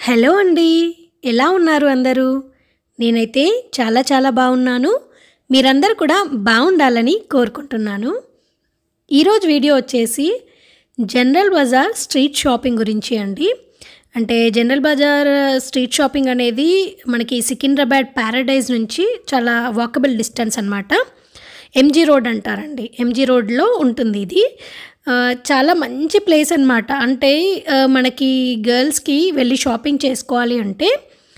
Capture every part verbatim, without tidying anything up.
Hello అండి. ఎలా ఉన్నారు అందరూ? నేనైతే చాలా చాలా బాగున్నాను. మీరందరూ కూడా బాగుండాలని కోరుకుంటున్నాను. ఈరోజు వీడియో వచ్చేసి జనరల్ బజార్ స్ట్రీట్ షాపింగ్ గురించి అండి. అంటే జనరల్ బజార్ స్ట్రీట్ షాపింగ్ అనేది మనకి సికింద్రాబాద్ ప్యారడైజ్ నుంచి చాలా వాకబుల్ డిస్టెన్స్ అనమాట. ఎంజీ రోడ్ అంటారండి. ఎంజీ రోడ్లో ఉంటుంది ఇది. చాలా మంచి ప్లేస్ అనమాట. అంటే మనకి గర్ల్స్కి వెళ్ళి షాపింగ్ చేసుకోవాలి అంటే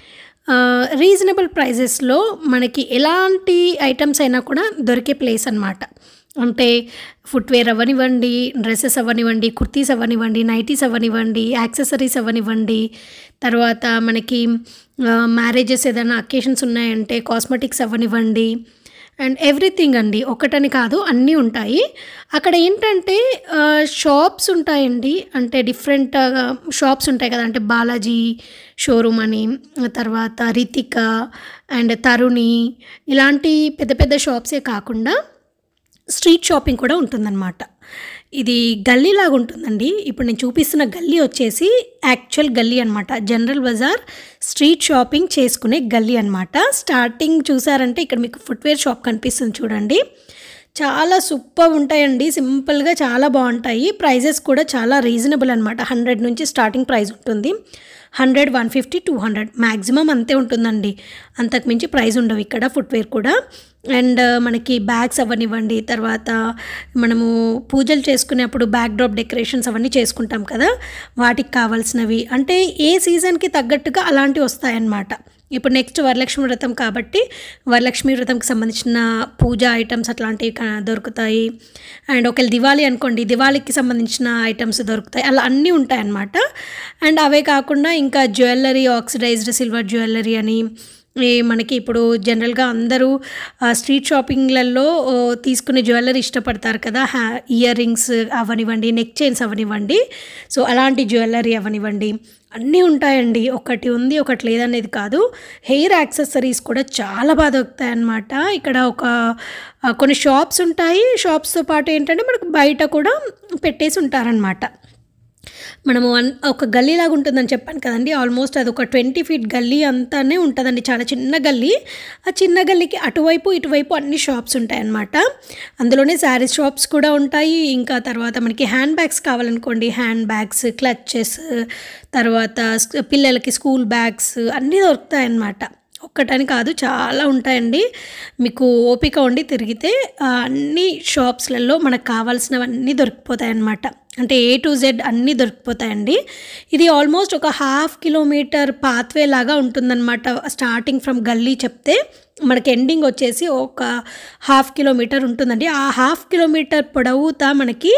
రీజనబుల్ ప్రైజెస్లో మనకి ఎలాంటి ఐటమ్స్ అయినా కూడా దొరికే ప్లేస్ అనమాట. అంటే ఫుట్వేర్ అవ్వనివ్వండి, డ్రెస్సెస్ అవ్వనివ్వండి, కుర్తీస్ అవ్వనివ్వండి, నైటీస్ అవ్వనివ్వండి, యాక్సెసరీస్ అవ్వనివ్వండి, తర్వాత మనకి మ్యారేజెస్ ఏదైనా అకేషన్స్ ఉన్నాయంటే కాస్మెటిక్స్ అవ్వనివ్వండి, అండ్ ఎవ్రీథింగ్ అండి. ఒకటని కాదు, అన్నీ ఉంటాయి అక్కడ. ఏంటంటే షాప్స్ ఉంటాయండి. అంటే డిఫరెంట్ షాప్స్ ఉంటాయి కదా. అంటే బాలాజీ షోరూమ్ అని, తర్వాత రితిక అండ్ తరుణి, ఇలాంటి పెద్ద పెద్ద షాప్సే కాకుండా స్ట్రీట్ షాపింగ్ కూడా ఉంటుందన్నమాట. ఇది గల్లీ లాగా ఉంటుందండి. ఇప్పుడు నేను చూపిస్తున్న గల్లీ వచ్చేసి యాక్చువల్ గల్లీ అనమాట. జనరల్ బజార్ స్ట్రీట్ షాపింగ్ చేసుకునే గల్లీ అనమాట. స్టార్టింగ్ చూసారంటే ఇక్కడ మీకు ఫుట్వేర్ షాప్ కనిపిస్తుంది చూడండి. చాలా సూపర్ ఉంటాయండి. సింపుల్గా చాలా బాగుంటాయి. ప్రైజెస్ కూడా చాలా రీజనబుల్ అనమాట. హండ్రెడ్ నుంచి స్టార్టింగ్ ప్రైస్ ఉంటుంది. Hundred, one fifty, two hundred maximum అంతే ఉంటుందండి. అంతకుమించి ప్రైస్ ఉండవు ఇక్కడ ఫుట్వేర్ కూడా. అండ్ మనకి బ్యాగ్స్ అవ్వనివ్వండి, తర్వాత మనము పూజలు చేసుకునేప్పుడు బ్యాక్ డ్రాప్ డెకరేషన్స్ అవన్నీ చేసుకుంటాం కదా, వాటికి కావాల్సినవి. అంటే ఏ సీజన్కి తగ్గట్టుగా అలాంటివి వస్తాయన్నమాట. ఇప్పుడు నెక్స్ట్ వరలక్ష్మి వ్రతం కాబట్టి వరలక్ష్మి వ్రతంకి సంబంధించిన పూజా ఐటమ్స్ అట్లాంటివి దొరుకుతాయి. అండ్ ఒకవేళ దివాళీ అనుకోండి, దివాళీకి సంబంధించిన ఐటమ్స్ దొరుకుతాయి. అలా అన్నీ ఉంటాయన్నమాట. అండ్ అవే కాకుండా ఇంకా జ్యువెలరీ, ఆక్సిడైజ్డ్ సిల్వర్ జ్యువెలరీ అని మనకి ఇప్పుడు జనరల్గా అందరూ స్ట్రీట్ షాపింగ్లలో తీసుకునే జ్యువెలరీ ఇష్టపడతారు కదా. హ్యా ఇయర్ రింగ్స్ అవనివ్వండి, నెక్ చైన్స్ అవనివ్వండి, సో అలాంటి జ్యువెలరీ అవనివ్వండి, అన్నీ ఉంటాయండి. ఒకటి ఉంది ఒకటి లేదనేది కాదు. హెయిర్ యాక్సెసరీస్ కూడా చాలా బాగా దొరుకుతాయి అన్నమాట. ఇక్కడ ఒక కొన్ని షాప్స్ ఉంటాయి. షాప్స్తో పాటు ఏంటంటే మనకు బయట కూడా పెట్టేసి ఉంటారనమాట. మనము ఒక గల్లీ లాగా ఉంటుందని చెప్పాను కదండి. ఆల్మోస్ట్ అది ఒక ట్వంటీ ఫీట్ గల్లీ అంతానే ఉంటుందండి. చాలా చిన్న గల్లీ. ఆ చిన్న గల్లీకి అటువైపు ఇటువైపు అన్ని షాప్స్ ఉంటాయి అన్నమాట. అందులోనే శారీస్ షాప్స్ కూడా ఉంటాయి. ఇంకా తర్వాత మనకి హ్యాండ్ బ్యాగ్స్ కావాలనుకోండి, హ్యాండ్ బ్యాగ్స్, క్లచెస్, తర్వాత పిల్లలకి స్కూల్ బ్యాగ్స్ అన్నీ దొరుకుతాయి అన్నమాట. ఒక్కటని కాదు, చాలా ఉంటాయండి. మీకు ఓపిక ఉండి తిరిగితే అన్ని షాప్స్లలో మనకు కావాల్సినవన్నీ దొరికిపోతాయి అన్నమాట. అంటే ఏ టు జెడ్ అన్నీ దొరికిపోతాయండి. ఇది ఆల్మోస్ట్ ఒక హాఫ్ కిలోమీటర్ పాత్వే లాగా ఉంటుందన్నమాట. స్టార్టింగ్ ఫ్రమ్ గల్లీ చెప్తే మనకి ఎండింగ్ వచ్చేసి ఒక హాఫ్ కిలోమీటర్ ఉంటుందండి. ఆ హాఫ్ కిలోమీటర్ పొడవుతా మనకి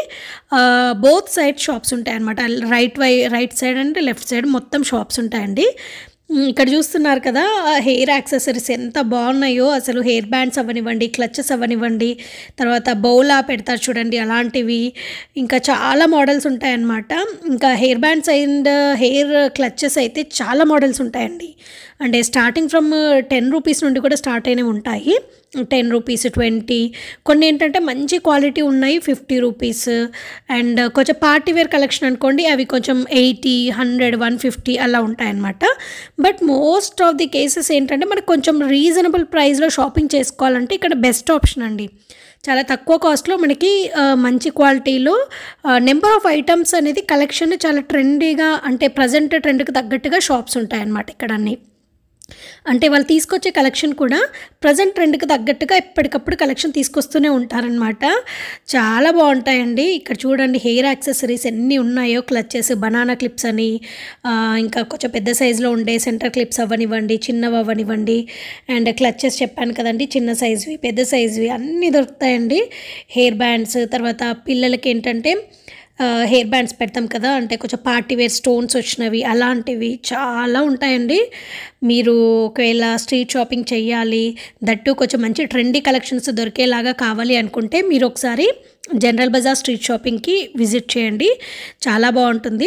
బోత్ సైడ్ షాప్స్ ఉంటాయి అన్నమాట. రైట్ వై right side and left side మొత్తం షాప్స్ ఉంటాయండి. ఇక్కడ చూస్తున్నారు కదా హెయిర్ యాక్సెసరీస్ ఎంత బాగున్నాయో అసలు. హెయిర్ బ్యాండ్స్ అవ్వనివ్వండి, క్లచెస్ అవ్వనివ్వండి, తర్వాత బౌలా పెడతారు చూడండి అలాంటివి, ఇంకా చాలా మోడల్స్ ఉంటాయన్నమాట. ఇంకా hair bands and hair clutches అయితే చాలా మోడల్స్ ఉంటాయండి. అంటే స్టార్టింగ్ ఫ్రమ్ టెన్ రూపీస్ నుండి కూడా స్టార్ట్ అయినవి ఉంటాయి. టెన్ రూపీస్, ట్వంటీ, కొన్ని ఏంటంటే మంచి క్వాలిటీ ఉన్నాయి ఫిఫ్టీ రూపీస్. అండ్ కొంచెం పార్టీ వేర్ కలెక్షన్ అనుకోండి, అవి కొంచెం ఎయిటీ, హండ్రెడ్, వన్ ఫిఫ్టీ అలా ఉంటాయన్నమాట. But most of the cases ఏంటంటే మనకు కొంచెం రీజనబుల్ ప్రైస్లో షాపింగ్ చేసుకోవాలంటే ఇక్కడ బెస్ట్ ఆప్షన్ అండి. చాలా తక్కువ కాస్ట్లో మనకి మంచి క్వాలిటీలో నెంబర్ ఆఫ్ ఐటమ్స్ అనేది కలెక్షన్ చాలా ట్రెండీగా, అంటే ప్రజెంట్ ట్రెండ్కి తగ్గట్టుగా షాప్స్ ఉంటాయన్నమాట ఇక్కడ అన్నీ. అంటే వాళ్ళు తీసుకొచ్చే కలెక్షన్ కూడా ప్రజెంట్ ట్రెండ్కి తగ్గట్టుగా ఎప్పటికప్పుడు కలెక్షన్ తీసుకొస్తూనే ఉంటారనమాట. చాలా బాగుంటాయండి. ఇక్కడ చూడండి హెయిర్ యాక్సెసరీస్ ఎన్ని ఉన్నాయో. క్లచెస్, బనానా క్లిప్స్ అని, ఇంకా కొంచెం పెద్ద సైజులో ఉండే సెంటర్ క్లిప్స్ అవ్వనివ్వండి, చిన్నవి అవ్వనివ్వండి, అండ్ క్లచెస్ చెప్పాను కదండి, చిన్న సైజువి, పెద్ద సైజువి అన్నీ దొరుకుతాయండి. హెయిర్ బ్యాండ్స్, తర్వాత పిల్లలకి ఏంటంటే హెయిర్ బ్యాండ్స్ పెడతాం కదా, అంటే కొంచెం పార్టీ వేర్ స్టోన్స్ వచ్చినవి అలాంటివి చాలా ఉంటాయండి. మీరు ఒకవేళ స్ట్రీట్ షాపింగ్ చేయాలి, దట్టు కొంచెం మంచి ట్రెండీ కలెక్షన్స్ దొరికేలాగా కావాలి అనుకుంటే మీరు ఒకసారి జనరల్ బజార్ స్ట్రీట్ షాపింగ్కి విజిట్ చేయండి. చాలా బాగుంటుంది.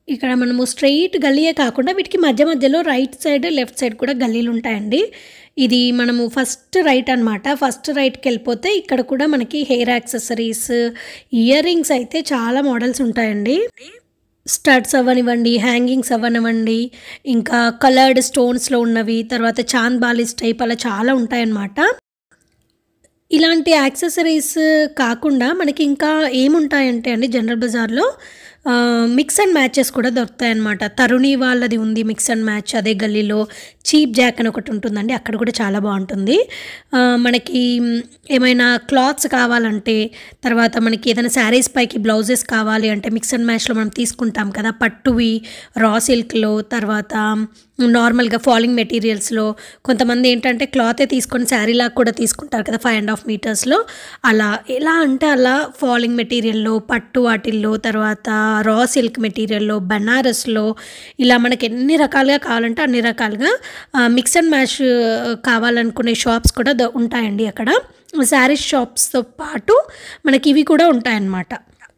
ఇక్కడ మనము స్ట్రెయిట్ గల్లీయే కాకుండా వీటికి మధ్య మధ్యలో రైట్ సైడ్ లెఫ్ట్ సైడ్ కూడా గల్లీలు ఉంటాయండి. ఇది మనము ఫస్ట్ రైట్ అనమాట. ఫస్ట్ రైట్కి వెళ్ళిపోతే ఇక్కడ కూడా మనకి హెయిర్ యాక్సెసరీస్, ఇయర్ రింగ్స్ అయితే చాలా మోడల్స్ ఉంటాయండి. స్టడ్స్ అవ్వనివ్వండి, హ్యాంగింగ్స్ అవ్వనివ్వండి, ఇంకా కలర్డ్ స్టోన్స్లో ఉన్నవి, తర్వాత చాంద్ బాలీస్ టైప్ అలా చాలా ఉంటాయన్నమాట. ఇలాంటి యాక్సెసరీస్ కాకుండా మనకి ఇంకా ఏముంటాయంటే అండి జనరల్ బజార్లో మిక్స్ అండ్ మ్యాచెస్ కూడా దొరుకుతాయన్నమాట. తరుణి వాళ్ళది ఉంది మిక్స్ అండ్ మ్యాచ్, అదే గల్లీలో చీప్ జాక్ అని ఒకటి ఉంటుందండి, అక్కడ కూడా చాలా బాగుంటుంది. మనకి ఏమైనా క్లాత్స్ కావాలంటే, తర్వాత మనకి ఏదైనా శారీస్ పైకి బ్లౌజెస్ కావాలి అంటే మిక్స్ అండ్ మ్యాచ్లో మనం తీసుకుంటాం కదా, పట్టువి రా సిల్క్లో, తర్వాత నార్మల్గా ఫాలింగ్ మెటీరియల్స్లో, కొంతమంది ఏంటంటే క్లాతే తీసుకొని శారీలాగా కూడా తీసుకుంటారు కదా ఫైవ్ అండ్ హాఫ్ మీటర్స్లో, అలా ఎలా అంటే అలా ఫాలింగ్ మెటీరియల్లో, పట్టు వాటిల్లో, తర్వాత రా సిల్క్ మెటీరియల్లో, బనారస్లో, ఇలా మనకి ఎన్ని రకాలుగా కావాలంటే అన్ని రకాలుగా మిక్స్ అండ్ మ్యాచ్ కావాలనుకునే షాప్స్ కూడా ఉంటాయండి అక్కడ. శారీస్ షాప్స్తో పాటు మనకి ఇవి కూడా ఉంటాయన్నమాట.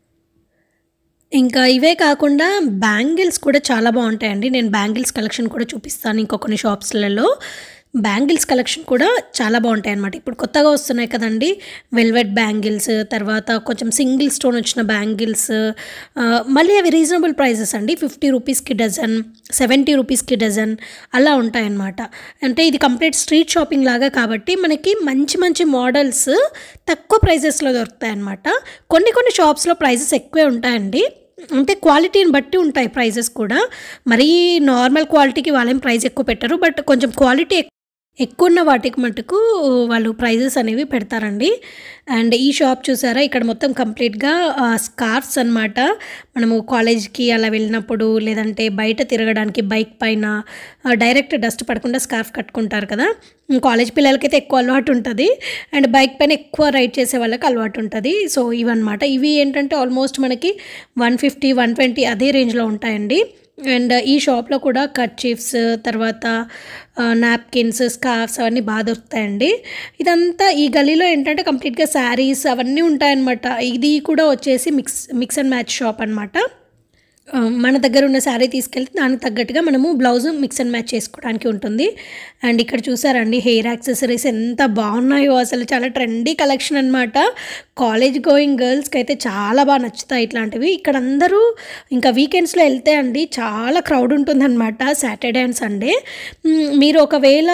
ఇంకా ఇవే కాకుండా బ్యాంగిల్స్ కూడా చాలా బాగుంటాయండి. నేను బ్యాంగిల్స్ కలెక్షన్ కూడా చూపిస్తాను ఇంకో కొన్ని షాప్స్లలో. బ్యాంగిల్స్ కలెక్షన్ కూడా చాలా బాగుంటాయి అన్నమాట. ఇప్పుడు కొత్తగా వస్తున్నాయి కదండి వెల్వెట్ బ్యాంగిల్స్, తర్వాత కొంచెం సింగిల్ స్టోన్ వచ్చిన బ్యాంగిల్స్, మళ్ళీ అవి రీజనబుల్ ప్రైజెస్ అండి. ఫిఫ్టీ రూపీస్కి డజన్, సెవెంటీ రూపీస్కి డజన్ అలా ఉంటాయన్నమాట. అంటే ఇది కంప్లీట్ స్ట్రీట్ షాపింగ్ లాగా కాబట్టి మనకి మంచి మంచి మోడల్స్ తక్కువ ప్రైజెస్లో దొరుకుతాయి అన్నమాట. కొన్ని కొన్ని షాప్స్లో ప్రైజెస్ ఎక్కువే ఉంటాయండి, అంటే క్వాలిటీని బట్టి ఉంటాయి ప్రైజెస్ కూడా. మరీ నార్మల్ క్వాలిటీకి వాళ్ళేం ప్రైస్ ఎక్కువ పెట్టరు, బట్ కొంచెం క్వాలిటీ ఎక్కువ ఉన్న వాటికి మటుకు వాళ్ళు ప్రైజెస్ అనేవి పెడతారండి. అండ్ ఈ షాప్ చూసారా, ఇక్కడ మొత్తం కంప్లీట్గా స్కార్ఫ్స్ అనమాట. మనము కాలేజ్కి అలా వెళ్ళినప్పుడు, లేదంటే బయట తిరగడానికి బైక్ పైన డైరెక్ట్ డస్ట్ పడకుండా స్కార్ఫ్ కట్టుకుంటారు కదా, కాలేజ్ పిల్లలకైతే ఎక్కువ అలవాటు ఉంటుంది, అండ్ బైక్ పైన ఎక్కువ రైడ్ చేసే వాళ్ళకి అలవాటు ఉంటుంది. సో ఇవన్నమాట. ఇవి ఏంటంటే ఆల్మోస్ట్ మనకి వన్ ఫిఫ్టీ వన్ ట్వంటీ అదే రేంజ్లో ఉంటాయండి. అండ్ ఈ షాప్లో కూడా కర్చీఫ్స్, తర్వాత నాప్కిన్స్, స్కార్ఫ్స్ అవన్నీ బాగా దొరుకుతాయండి. ఇదంతా ఈ గల్లీలో ఏంటంటే కంప్లీట్గా శారీస్ అవన్నీ ఉంటాయన్నమాట. ఇది కూడా వచ్చేసి mix mix and match shop అనమాట. మన దగ్గర ఉన్న శారీ తీసుకెళ్తే దానికి తగ్గట్టుగా మనము బ్లౌజ్ మిక్స్ అండ్ మ్యాచ్ చేసుకోవడానికి ఉంటుంది. అండ్ ఇక్కడ చూసారండి హెయిర్ యాక్సెసరీస్ ఎంత బాగున్నాయో, అసలు చాలా ట్రెండీ కలెక్షన్ అనమాట. కాలేజ్ గోయింగ్ గర్ల్స్కి అయితే చాలా బాగా నచ్చుతాయి ఇట్లాంటివి. ఇక్కడ అందరూ ఇంకా వీకెండ్స్లో వెళ్తే అండి చాలా క్రౌడ్ ఉంటుందన్నమాట, సాటర్డే అండ్ సండే. మీరు ఒకవేళ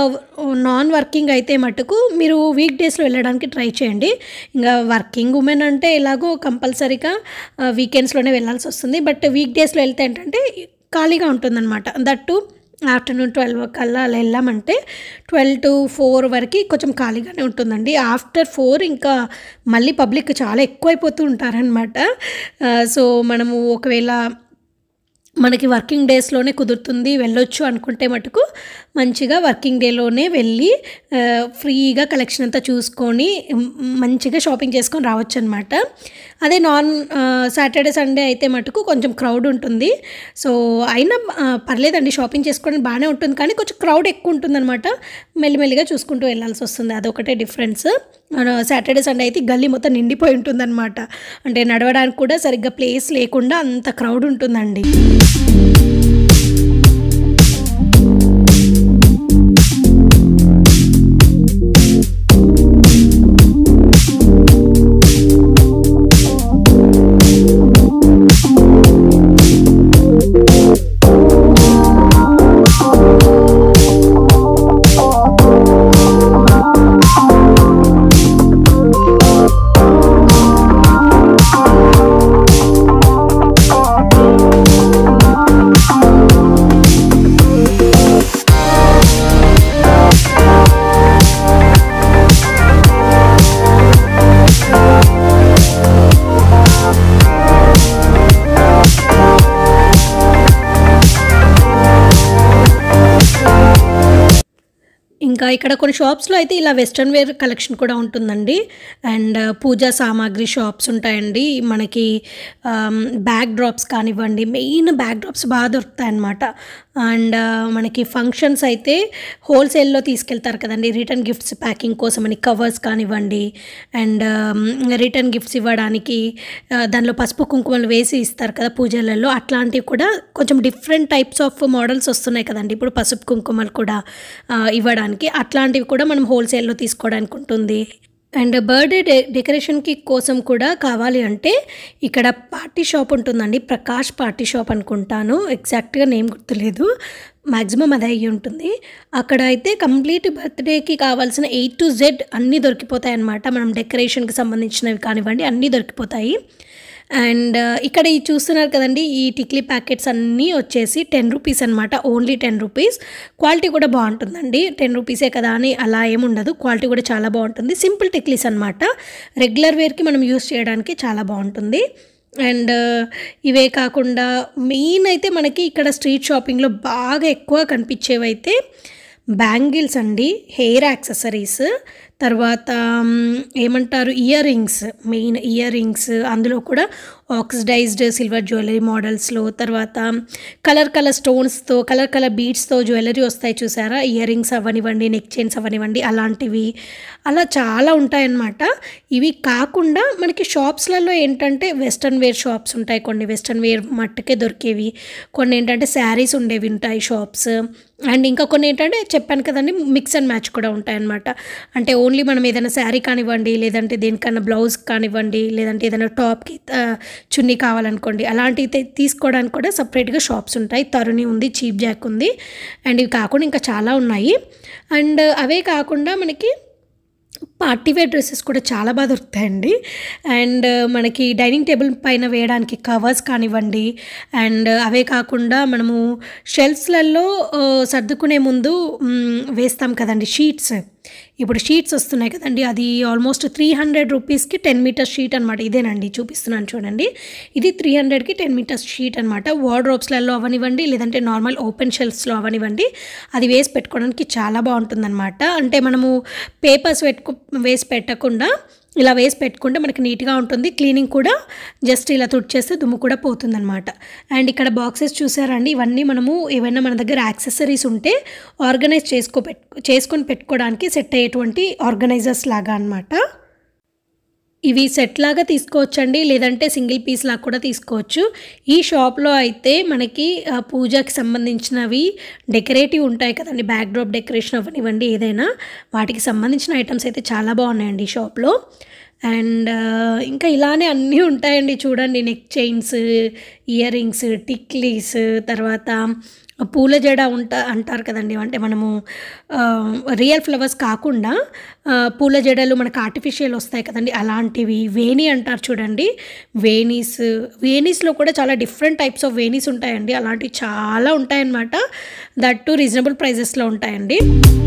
నాన్ వర్కింగ్ అయితే మటుకు మీరు వీక్ డేస్లో వెళ్ళడానికి ట్రై చేయండి. ఇంకా వర్కింగ్ ఉమెన్ అంటే ఎలాగో కంపల్సరీగా వీకెండ్స్లోనే వెళ్ళాల్సి వస్తుంది, బట్ వీక్ డేస్లో వెళ్తే ఏంటంటే ఖాళీగా ఉంటుందన్నమాట. దట్టు ఆఫ్టర్నూన్ ట్వెల్వ్ కల్లా అలా వెళ్ళామంటే ట్వెల్వ్ టు ఫోర్ వరకు కొంచెం ఖాళీగానే ఉంటుందండి. ఆఫ్టర్ ఫోర్ ఇంకా మళ్ళీ పబ్లిక్ చాలా ఎక్కువైపోతూ ఉంటారనమాట. సో మనము ఒకవేళ మనకి వర్కింగ్ డేస్లోనే కుదురుతుంది వెళ్ళొచ్చు అనుకుంటే మటుకు మంచిగా వర్కింగ్ డేలోనే వెళ్ళి ఫ్రీగా కలెక్షన్ అంతా చూసుకొని మంచిగా షాపింగ్ చేసుకొని రావచ్చు అనమాట. అదే నాన్ సాటర్డే సండే అయితే మటుకు కొంచెం క్రౌడ్ ఉంటుంది. సో అయినా పర్లేదండి, షాపింగ్ చేసుకోవడానికి బాగానే ఉంటుంది, కానీ కొంచెం క్రౌడ్ ఎక్కువ ఉంటుందన్నమాట. మెల్లిమెల్లిగా చూసుకుంటూ వెళ్ళాల్సి వస్తుంది, అదొకటే డిఫరెన్స్. సాటర్డే సండే అయితే గల్లీ మొత్తం నిండిపోయి ఉంటుందన్నమాట. అంటే నడవడానికి కూడా సరిగ్గా ప్లేస్ లేకుండా అంత క్రౌడ్ ఉంటుందండి. ఇంకా ఇక్కడ కొన్ని షాప్స్లో అయితే ఇలా వెస్ట్రన్ వేర్ కలెక్షన్ కూడా ఉంటుందండి. అండ్ పూజా సామాగ్రి షాప్స్ ఉంటాయండి. మనకి బ్యాక్ డ్రాప్స్ కానివ్వండి, మెయిన్ బ్యాక్ డ్రాప్స్ బాగా దొరుకుతాయి అన్నమాట. అండ్ మనకి ఫంక్షన్స్ అయితే హోల్సేల్లో తీసుకెళ్తారు కదండి, రిటర్న్ గిఫ్ట్స్ ప్యాకింగ్ కోసం అని కవర్స్ కానివ్వండి, అండ్ రిటర్న్ గిఫ్ట్స్ ఇవ్వడానికి దానిలో పసుపు కుంకుమలు వేసి ఇస్తారు కదా పూజలలో, అట్లాంటివి కూడా కొంచెం డిఫరెంట్ టైప్స్ ఆఫ్ మోడల్స్ వస్తున్నాయి కదండి ఇప్పుడు పసుపు కుంకుమలు కూడా ఇవ్వడానికి. అట్లాంటివి కూడా మనం హోల్సేల్లో తీసుకోవడానికి ఉంటుంది. అండ్ బర్త్డే డె డెకరేషన్కి కోసం కూడా కావాలి అంటే ఇక్కడ పార్టీ షాప్ ఉంటుందండి, ప్రకాష్ పార్టీ షాప్ అనుకుంటాను, ఎగ్జాక్ట్గా నేమ్ గుర్తులేదు, మ్యాక్సిమం అదే అయ్యి ఉంటుంది. అక్కడ అయితే కంప్లీట్ బర్త్డేకి కావాల్సిన ఏ టు జెడ్ అన్నీ దొరికిపోతాయి అన్నమాట. మనం డెకరేషన్కి సంబంధించినవి కానివ్వండి అన్నీ దొరికిపోతాయి. అండ్ ఇక్కడ ఈ చూస్తున్నారు కదండి, ఈ టిక్లీ ప్యాకెట్స్ అన్నీ వచ్చేసి టెన్ రూపీస్ అనమాట, ఓన్లీ టెన్ రూపీస్. క్వాలిటీ కూడా బాగుంటుందండి, టెన్ రూపీసే కదా అని అలా ఏముండదు, క్వాలిటీ కూడా చాలా బాగుంటుంది. సింపుల్ టిక్లీస్ అనమాట, రెగ్యులర్ వేర్కి మనం యూస్ చేయడానికి చాలా బాగుంటుంది. అండ్ ఇవే కాకుండా మెయిన్ అయితే మనకి ఇక్కడ స్ట్రీట్ షాపింగ్లో బాగా ఎక్కువ కనిపించేవైతే బ్యాంగిల్స్ అండి, హెయిర్ యాక్సెసరీస్, తర్వాత ఏమంటారు earrings, main earrings, అందులో కూడా ఆక్సిడైజ్డ్ సిల్వర్ జ్యువెలరీ మోడల్స్లో, తర్వాత కలర్ కలర్ స్టోన్స్తో కలర్ కలర్ బీడ్స్తో జ్యువెలరీ వస్తాయి చూసారా, ఇయర్ రింగ్స్ అవ్వనివ్వండి, నెక్ చైన్స్ అవ్వనివ్వండి, అలాంటివి అలా చాలా ఉంటాయన్నమాట. ఇవి కాకుండా మనకి షాప్స్లలో ఏంటంటే వెస్ట్రన్ వేర్ షాప్స్ ఉంటాయి, కొన్ని వెస్ట్రన్ వేర్ మట్టుకే దొరికేవి, కొన్ని ఏంటంటే శారీస్ ఉండేవి ఉంటాయి షాప్స్, అండ్ ఇంకా కొన్ని ఏంటంటే చెప్పాను కదండి మిక్స్ అండ్ మ్యాచ్ కూడా ఉంటాయన్నమాట. అంటే ఓన్లీ మనం ఏదైనా శారీ కానివ్వండి, లేదంటే దేనికన్నా బ్లౌజ్ కానివ్వండి, లేదంటే ఏదైనా టాప్కి చున్నీ కావాలనుకోండి, అలాంటివి తీసుకోవడానికి కూడా సపరేట్గా షాప్స్ ఉంటాయి. తరుణి ఉంది, చీప్ జాక్ ఉంది, అండ్ ఇవి కాకుండా ఇంకా చాలా ఉన్నాయి. అండ్ అవే కాకుండా మనకి పార్టీ వేర్ డ్రెస్సెస్ కూడా చాలా బాగా దొరుకుతాయండి. అండ్ మనకి డైనింగ్ టేబుల్ పైన వేయడానికి కవర్స్ కానివ్వండి, అండ్ అవే కాకుండా మనము షెల్ఫ్స్లలో సర్దుకునే ముందు వేస్తాం కదండి షీట్స్, ఇప్పుడు షీట్స్ వస్తున్నాయి కదండి, అది ఆల్మోస్ట్ త్రీ హండ్రెడ్ రూపీస్కి టెన్ మీటర్స్ షీట్ అనమాట. ఇదేనండి చూపిస్తున్నాను చూడండి, ఇది త్రీ హండ్రెడ్కి టెన్ మీటర్స్ షీట్ అనమాట. వార్డ్రోబ్స్లలో అవనివ్వండి, లేదంటే నార్మల్ ఓపెన్ షెల్ఫ్స్లో అవనివ్వండి, అది వేసి పెట్టుకోవడానికి చాలా బాగుంటుందన్నమాట. అంటే మనము పేపర్స్ పెట్టుకు వేసి పెట్టకుండా ఇలా వేసి పెట్టుకుంటే మనకి నీట్గా ఉంటుంది, క్లీనింగ్ కూడా జస్ట్ ఇలా తుడిచేస్తే దుమ్ము కూడా పోతుందన్నమాట. అండ్ ఇక్కడ బాక్సెస్ చూసారండి, ఇవన్నీ మనము ఏవైనా మన దగ్గర యాక్సెసరీస్ ఉంటే ఆర్గనైజ్ చేసుకో పెట్టు చేసుకొని పెట్టుకోవడానికి సెట్ అయ్యేటువంటి ఆర్గనైజర్స్ లాగా అనమాట. ఇవి సెట్ లాగా తీసుకోవచ్చండి, లేదంటే సింగిల్ పీస్ లాగా కూడా తీసుకోవచ్చు. ఈ షాప్లో అయితే మనకి పూజకి సంబంధించినవి డెకరేటివ్ ఉంటాయి కదండి, బ్యాక్ డ్రాప్ డెకరేషన్ అవనివ్వండి, ఏదైనా వాటికి సంబంధించిన ఐటమ్స్ అయితే చాలా బాగున్నాయండి ఈ షాప్లో. అండ్ ఇంకా ఇలానే అన్నీ ఉంటాయండి చూడండి, నెక్ చైన్స్, ఇయర్ రింగ్స్, టిక్లీస్, తర్వాత పూల జడ ఉంటా అంటారు కదండి, అంటే మనము రియల్ ఫ్లవర్స్ కాకుండా పూల జడలు మనకు ఆర్టిఫిషియల్ వస్తాయి కదండి, అలాంటివి. వేణి అంటారు చూడండి, వేణీస్, వేణీస్లో కూడా చాలా డిఫరెంట్ టైప్స్ ఆఫ్ వేణీస్ ఉంటాయండి, అలాంటివి చాలా ఉంటాయన్నమాట. దట్ టు రీజనబుల్ ప్రైజెస్లో ఉంటాయండి.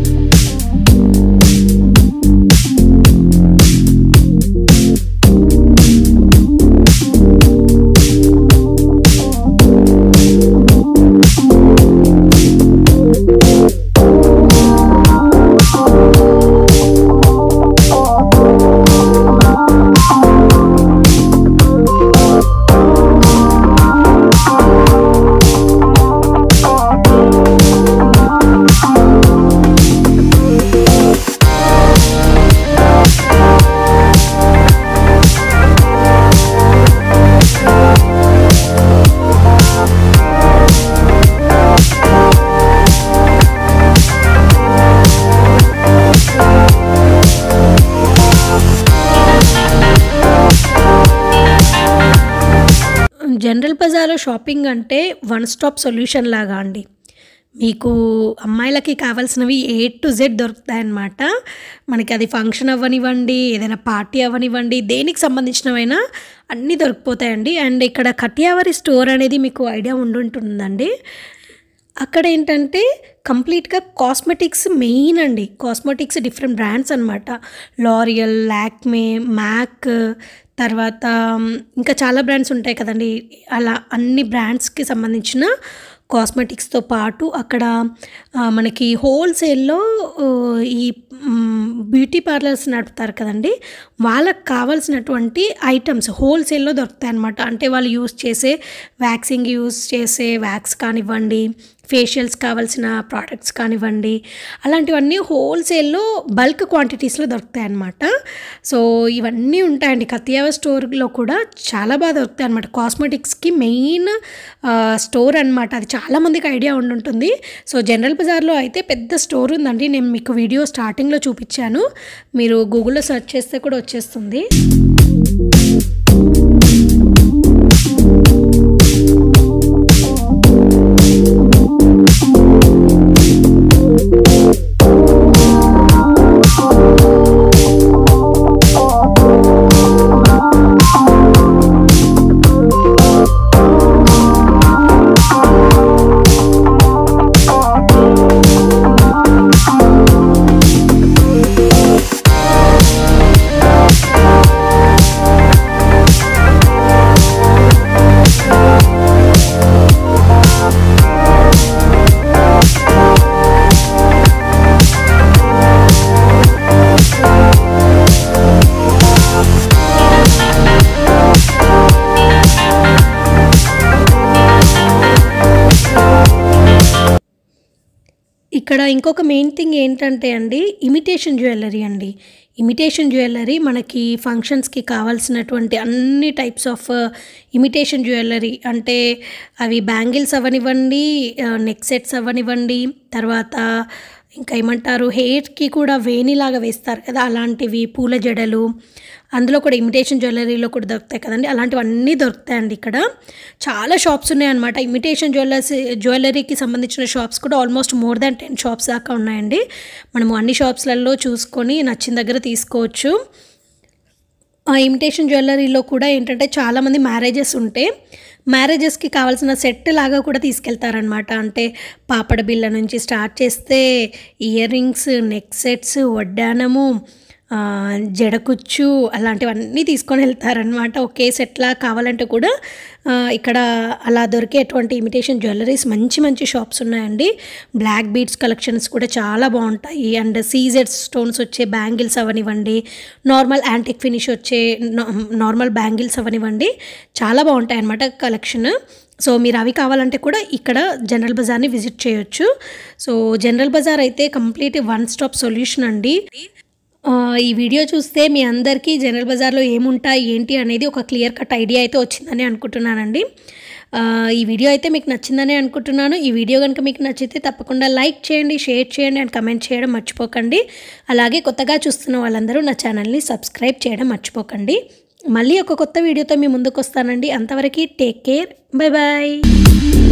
జనరల్ బజార్లో షాపింగ్ అంటే వన్ స్టాప్ సొల్యూషన్ లాగా అండి. మీకు అమ్మాయిలకి కావాల్సినవి ఏ టు జెడ్ దొరుకుతాయన్నమాట. మనకి అది ఫంక్షన్ అవ్వనివ్వండి, ఏదైనా పార్టీ అవ్వనివ్వండి, దేనికి సంబంధించినవైనా అన్నీ దొరికిపోతాయండి. అండ్ ఇక్కడ కటియావరి స్టోర్ అనేది మీకు ఐడియా ఉండుంటుందండి. అక్కడ ఏంటంటే కంప్లీట్గా కాస్మెటిక్స్ మెయిన్ అండి, కాస్మెటిక్స్ డిఫరెంట్ బ్రాండ్స్ అనమాట. లారియల్, లాక్మే, మ్యాక్, తర్వాత ఇంకా చాలా బ్రాండ్స్ ఉంటాయి కదండి. అలా అన్ని బ్రాండ్స్కి సంబంధించిన కాస్మెటిక్స్తో పాటు అక్కడ మనకి హోల్సేల్లో ఈ బ్యూటీ పార్లర్స్ నడుపుతారు కదండి, వాళ్ళకి కావాల్సినటువంటి ఐటమ్స్ హోల్సేల్లో దొరుకుతాయి అన్నమాట. అంటే వాళ్ళు యూస్ చేసే వ్యాక్సింగ్ యూస్ చేసే వ్యాక్స్ కానివ్వండి, ఫేషియల్స్ కావాల్సిన ప్రోడక్ట్స్ కానివ్వండి, అలాంటివన్నీ హోల్సేల్లో బల్క్ క్వాంటిటీస్లో దొరుకుతాయి అన్నమాట. సో ఇవన్నీ ఉంటాయండి. కతియావా స్టోర్లో కూడా చాలా బాగా దొరుకుతాయి అనమాట. కాస్మెటిక్స్కి మెయిన్ స్టోర్ అనమాట. అది చాలామందికి ఐడియా ఉండుంటుంది. సో జనరల్ బజార్లో అయితే పెద్ద స్టోర్ ఉందండి. నేను మీకు వీడియో స్టార్టింగ్లో చూపించాను. మీరు గూగుల్లో సెర్చ్ చేస్తే కూడా వచ్చేస్తుంది. ఇక్కడ ఇంకొక మెయిన్ థింగ్ ఏంటంటే అండి, ఇమిటేషన్ జ్యువెలరీ అండి. ఇమిటేషన్ జ్యువెలరీ మనకి ఫంక్షన్స్కి కావాల్సినటువంటి అన్ని టైప్స్ ఆఫ్ ఇమిటేషన్ జ్యువెలరీ, అంటే అవి బ్యాంగిల్స్ అవ్వనివ్వండి, నెక్ సెట్స్ అవ్వనివ్వండి, తర్వాత ఇంకా ఏమంటారు హెయిర్కి కూడా వేణిలాగా వేస్తారు కదా, అలాంటివి, పూల జడలు, అందులో కూడా ఇమిటేషన్ జ్యువెలరీలో కూడా దొరుకుతాయి కదండి. అలాంటివన్నీ దొరుకుతాయండి. ఇక్కడ చాలా షాప్స్ ఉన్నాయన్నమాట. ఇమిటేషన్ జ్యువెలర్స్ జ్యువెలరీకి సంబంధించిన షాప్స్ కూడా almost more than ten shops దాకా ఉన్నాయండి. మనము అన్ని షాప్స్లలో చూసుకొని నచ్చిన దగ్గర తీసుకోవచ్చు. ఆ ఇమిటేషన్ జ్యువెలరీలో కూడా ఏంటంటే చాలామంది మ్యారేజెస్ ఉంటే మ్యారేజెస్కి కావాల్సిన సెట్ లాగా కూడా తీసుకెళ్తారనమాట. అంటే పాపడ బిళ్ళ నుంచి స్టార్ట్ చేస్తే ఇయర్ రింగ్స్, నెక్ సెట్స్, వడ్డానము, జడకుచ్చు, అలాంటివన్నీ తీసుకొని వెళ్తారనమాట. ఒకే సెట్లా కావాలంటే కూడా ఇక్కడ అలా దొరికేటువంటి ఇమిటేషన్ జ్యువెలరీస్ మంచి మంచి షాప్స్ ఉన్నాయండి. బ్లాక్ బీడ్స్ కలెక్షన్స్ కూడా చాలా బాగుంటాయి. అండ్ సీజెడ్ స్టోన్స్ వచ్చే బ్యాంగిల్స్ అవనివ్వండి, నార్మల్ యాంటిక్ ఫినిష్ వచ్చే నార్మల్ బ్యాంగిల్స్ అవనివ్వండి, చాలా బాగుంటాయి అన్నమాట కలెక్షన్. సో మీరు అవి కావాలంటే కూడా ఇక్కడ జనరల్ బజార్ని విజిట్ చేయొచ్చు. సో జనరల్ బజార్ అయితే కంప్లీట్ వన్ స్టాప్ సొల్యూషన్ అండి. ఈ వీడియో చూస్తే మీ అందరికీ జనరల్ బజార్లో ఏముంటాయి ఏంటి అనేది ఒక క్లియర్ కట్ ఐడియా అయితే వచ్చిందని అనుకుంటున్నానండి. ఈ వీడియో అయితే మీకు నచ్చిందని అనుకుంటున్నాను. ఈ వీడియో కనుక మీకు నచ్చితే తప్పకుండా లైక్ చేయండి, షేర్ చేయండి అండ్ కమెంట్ చేయడం మర్చిపోకండి. అలాగే కొత్తగా చూస్తున్న వాళ్ళందరూ నా ఛానల్ని సబ్స్క్రైబ్ చేయడం మర్చిపోకండి. మళ్ళీ ఒక కొత్త వీడియోతో మీ ముందుకు వస్తానండి. అంతవరకు టేక్ కేర్, బై బాయ్.